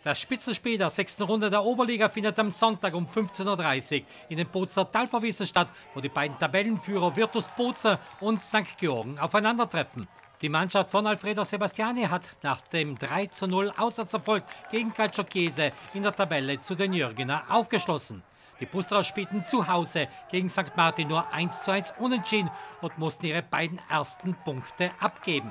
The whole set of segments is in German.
Das Spitzenspiel der 6. Runde der Oberliga findet am Sonntag um 15:30 Uhr in den Bozer Talferwiesen statt, wo die beiden Tabellenführer Virtus Bozen und St. Georgen aufeinandertreffen. Die Mannschaft von Alfredo Sebastiani hat nach dem 3:0 Auswärtserfolg gegen Calcio Chiese in der Tabelle zu den Jürgener aufgeschlossen. Die Busterer spielten zu Hause gegen St. Martin nur 1:1 unentschieden und mussten ihre beiden ersten Punkte abgeben.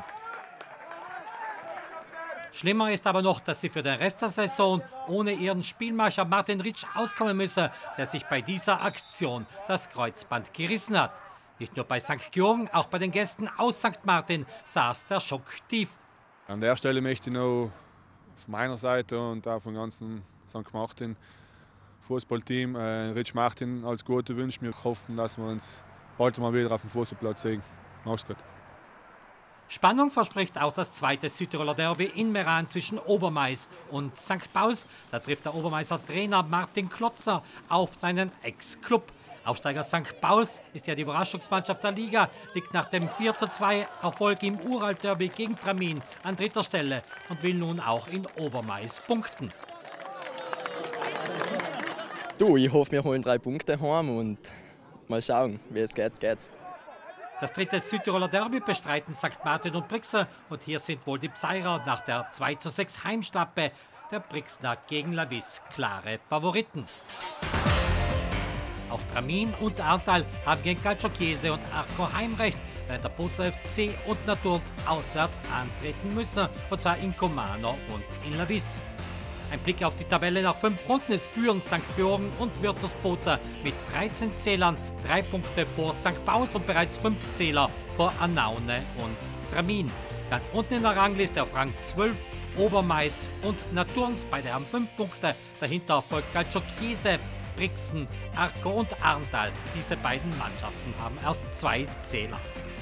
Schlimmer ist aber noch, dass sie für den Rest der Saison ohne ihren Spielmacher Martin Ritsch auskommen müssen, der sich bei dieser Aktion das Kreuzband gerissen hat. Nicht nur bei St. Georgen, auch bei den Gästen aus St. Martin saß der Schock tief. An der Stelle möchte ich noch von meiner Seite und auch vom ganzen St. Martin Fußballteam Ritsch Martin alles Gute wünschen. Wir hoffen, dass wir uns bald mal wieder auf dem Fußballplatz sehen. Mach's gut. Spannung verspricht auch das zweite Südtiroler Derby in Meran zwischen Obermais und St. Pauls. Da trifft der Obermaiser Trainer Martin Klotzer auf seinen Ex-Club. Aufsteiger St. Pauls ist ja die Überraschungsmannschaft der Liga, liegt nach dem 4:2 Erfolg im Uralt-Derby gegen Tramin an 3. Stelle und will nun auch in Obermais punkten. Du, ich hoffe, wir holen 3 Punkte heim und mal schauen, wie es geht. Das dritte Südtiroler Derby bestreiten St. Martin und Brixen und hier sind wohl die Bseirer nach der 2:6 Heimschlappe der Brixner gegen Lavis klare Favoriten. Auch Tramin und Arntal haben gegen Calcio Chiese und Arco Heimrecht, während der Bozer FC und Naturns auswärts antreten müssen, und zwar in Comano und in Lavis. Ein Blick auf die Tabelle nach 5 Runden. Es führen St. Georgen und Virtus Bozen mit 13 Zählern, 3 Punkte vor St. Pauls und bereits 5 Zähler vor Anaune und Tramin. Ganz unten in der Rangliste auf Rang 12 Obermais und Naturns, beide haben 5 Punkte. Dahinter folgt Calcio Chiese, Brixen, Arco und Arntal. Diese beiden Mannschaften haben erst 2 Zähler.